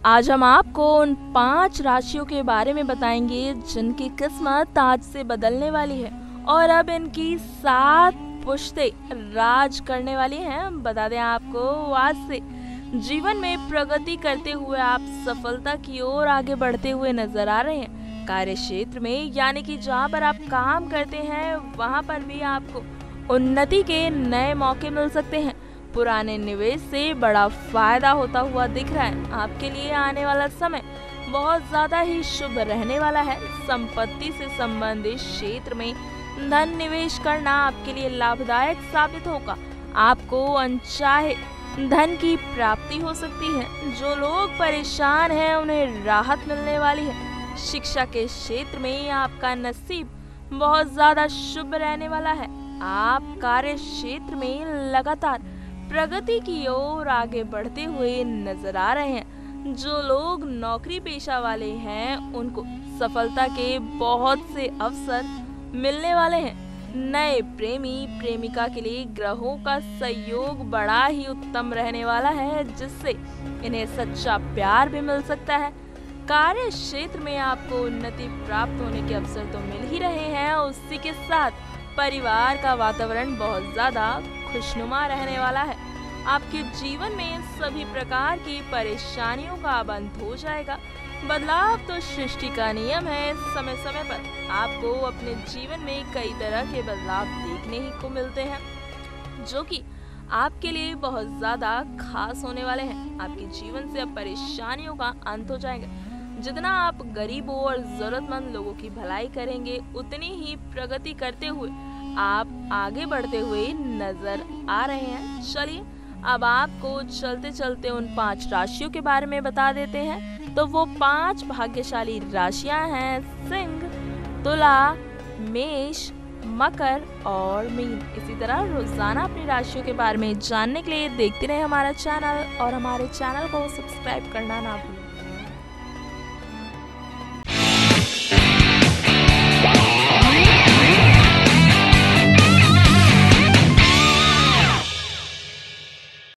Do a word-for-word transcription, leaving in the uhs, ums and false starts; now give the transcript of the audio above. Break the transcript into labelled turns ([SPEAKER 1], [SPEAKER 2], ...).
[SPEAKER 1] आज हम आपको उन पांच राशियों के बारे में बताएंगे जिनकी किस्मत आज से बदलने वाली है और अब इनकी सात पुश्तें राज करने वाली हैं। बता दें आपको, आज से जीवन में प्रगति करते हुए आप सफलता की ओर आगे बढ़ते हुए नजर आ रहे हैं। कार्य क्षेत्र में, यानी कि जहाँ पर आप काम करते हैं वहाँ पर भी आपको उन्नति के नए मौके मिल सकते हैं। पुराने निवेश से बड़ा फायदा होता हुआ दिख रहा है। आपके लिए आने वाला समय बहुत ज्यादा ही शुभ रहने वाला है। संपत्ति से संबंधित क्षेत्र में धन निवेश करना आपके लिए लाभदायक साबित होगा। आपको अनचाहे धन की प्राप्ति हो सकती है। जो लोग परेशान हैं उन्हें राहत मिलने वाली है। शिक्षा के क्षेत्र में आपका नसीब बहुत ज्यादा शुभ रहने वाला है। आप कार्य क्षेत्र में लगातार प्रगति की ओर आगे बढ़ते हुए नजर आ रहे हैं। जो लोग नौकरी पेशा वाले हैं उनको सफलता के बहुत से अवसर मिलने वाले हैं। नए प्रेमी प्रेमिका के लिए ग्रहों का सहयोग बड़ा ही उत्तम रहने वाला है, जिससे इन्हें सच्चा प्यार भी मिल सकता है। कार्य क्षेत्र में आपको उन्नति प्राप्त होने के अवसर तो मिल ही रहे हैं, उसी के साथ परिवार का वातावरण बहुत ज्यादा खुशनुमा रहने वाला है। आपके जीवन में सभी प्रकार की परेशानियों का अंत हो जाएगा। बदलाव तो सृष्टि का नियम है। समय समय पर आपको अपने जीवन में कई तरह के बदलाव देखने ही को मिलते हैं, जो कि आपके लिए बहुत ज्यादा खास होने वाले हैं। आपके जीवन से अब परेशानियों का अंत हो जाएगा। जितना आप गरीबों और जरूरतमंद लोगों की भलाई करेंगे, उतनी ही प्रगति करते हुए आप आगे बढ़ते हुए नजर आ रहे हैं। चलिए अब आपको चलते चलते उन पांच राशियों के बारे में बता देते हैं। तो वो पांच भाग्यशाली राशियां हैं सिंह, तुला, मेष, मकर और मीन। इसी तरह रोजाना अपनी राशियों के बारे में जानने के लिए देखते रहे हमारा चैनल और हमारे चैनल को सब्सक्राइब करना ना भूलें।